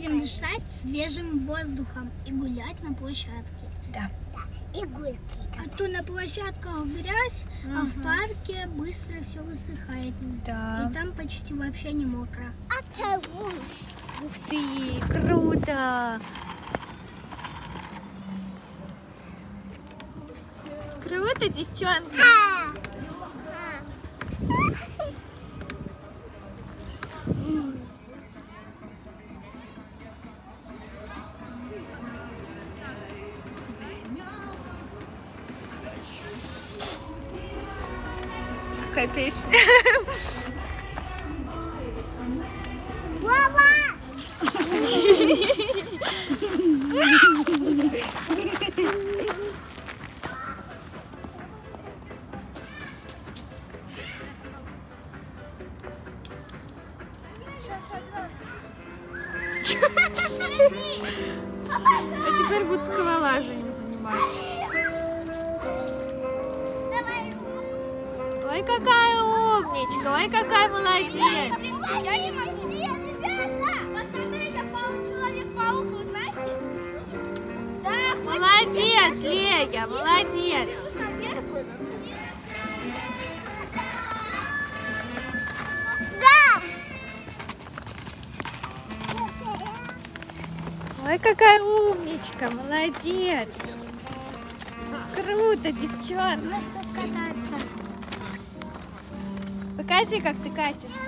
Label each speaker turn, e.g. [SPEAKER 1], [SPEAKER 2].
[SPEAKER 1] будем дышать свежим воздухом и гулять на площадке.
[SPEAKER 2] Да.
[SPEAKER 1] И гульки. А то на площадках грязь, а в парке быстро все высыхает.
[SPEAKER 2] Да.
[SPEAKER 1] И там почти вообще не мокро.
[SPEAKER 2] Ух ты, круто! Круто, девчонки! Какая песня? А теперь будут скалолазанием заниматься. Ой, какая умничка, ой, какая молодец.
[SPEAKER 1] Я не могу. Ребята, вот когда это Человек-паук, вы знаете? Да.
[SPEAKER 2] Молодец, Лея, молодец. Ой, какая умничка, молодец. Круто, девчонка. Покажи, как ты катишься.